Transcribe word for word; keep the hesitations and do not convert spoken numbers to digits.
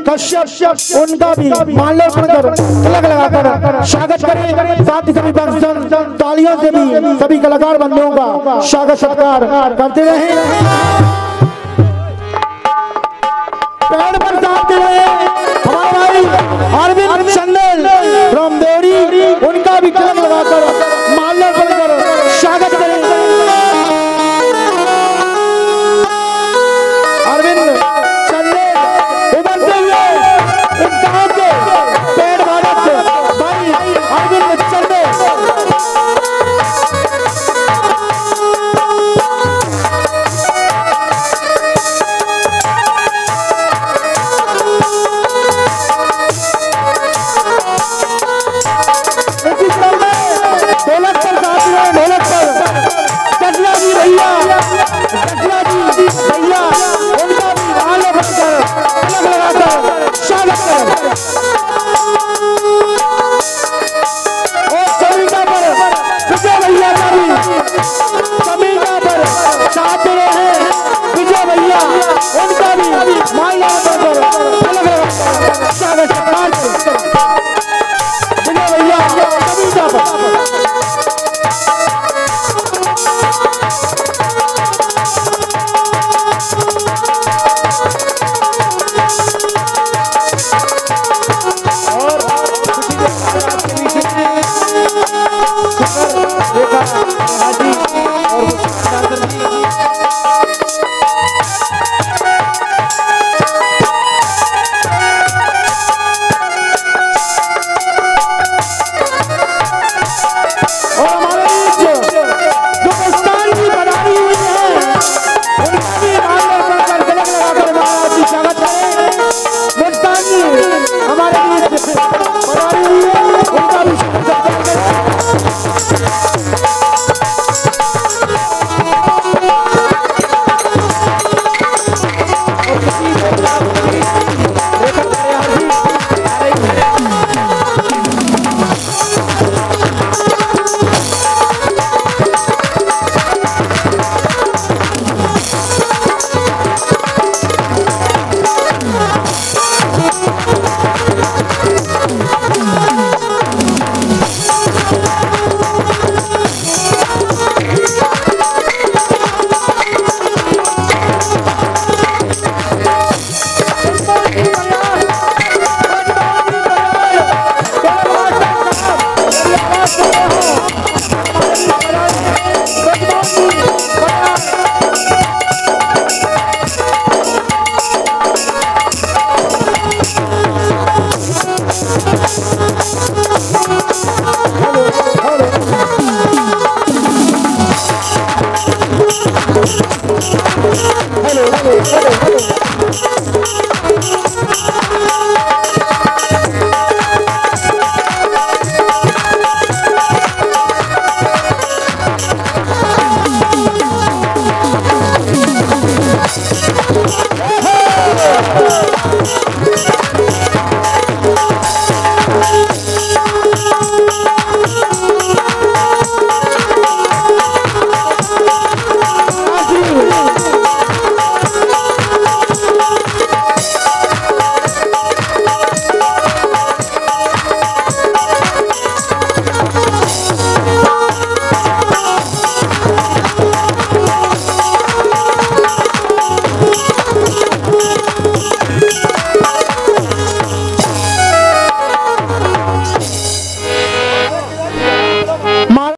कश्यप उनका भी माल्यार्पण कर तिलक लगाकर स्वागत करें। साथ ही सभी भक्तजन तालियों से भी सभी कलाकार बंधुओं का स्वागत सत्कार करते रहे। पैर पर साथ रहे हमारे भाई अरविंद चंदेल रामदेवरी, उनका भी तिलक लगाकर माल्यार्पण कर स्वागत करें। अरविंद चंदेल उभरते हुए इस गांव के पेड़ भारत भाई अरविंद चंदेल। ढोलक पर साथ में ढोलक पर कटला जी भैया कटला जी भैया उनका भी आले बनकर तिलक लगाकर स्वागत करें। और समीका पर विजय भैया का भी समीका पर साथ में हैं विजय भैया, उनका भी माल्यार्पण कर तिलक लगाकर स्वागत करें। विजय भैया समीका पर हाजी और हमारे बीच जो प्रस्थान की बनाई हुई है उनका भी माल्यार्पण कर तिलक लगाकर महाराज जी स्वागत करें। प्रस्थान की हमारे बीच बनाई हुई है उनका भी स्वागत करें। Oh!